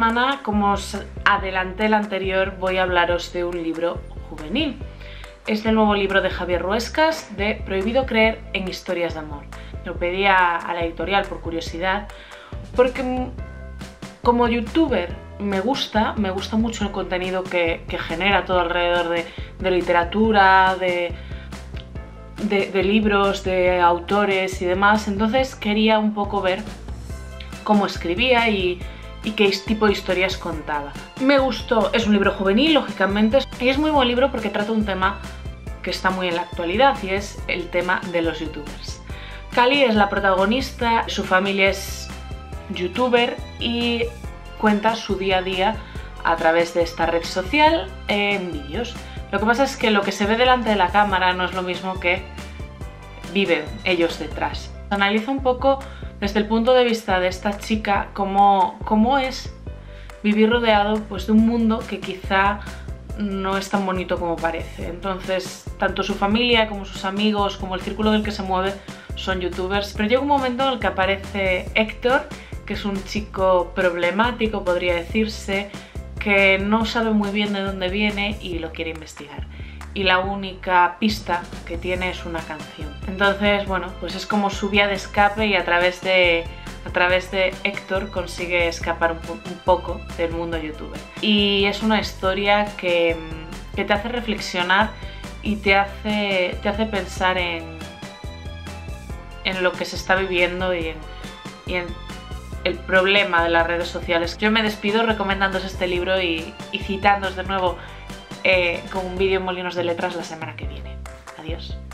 semana, como os adelanté el anterior, voy a hablaros de un libro juvenil. Es el nuevo libro de Javier Ruescas, de Prohibido creer en historias de amor. Lo pedí a la editorial por curiosidad, porque como youtuber me gusta mucho el contenido que genera todo alrededor de literatura, de libros, de autores y demás. Entonces quería un poco ver cómo escribía y qué tipo de historias contaba. Me gustó, es un libro juvenil, lógicamente, y es muy buen libro porque trata un tema que está muy en la actualidad y es el tema de los youtubers. Cali es la protagonista, su familia es youtuber y cuenta su día a día a través de esta red social en vídeos. Lo que pasa es que lo que se ve delante de la cámara no es lo mismo que viven ellos detrás. Analiza un poco desde el punto de vista de esta chica cómo es vivir rodeado pues, de un mundo que quizá no es tan bonito como parece. Entonces, tanto su familia como sus amigos, como el círculo del que se mueve, son youtubers. Pero llega un momento en el que aparece Héctor, que es un chico problemático, podría decirse, que no sabe muy bien de dónde viene y lo quiere investigar. Y la única pista que tiene es una canción. Entonces, bueno, pues es como su vía de escape y a través de Héctor consigue escapar un poco del mundo youtuber. Y es una historia que te hace reflexionar y te hace pensar en lo que se está viviendo y en el problema de las redes sociales. Yo me despido recomendándoos este libro y citándoos de nuevo con un vídeo en Molinos de Letras la semana que viene. Adiós.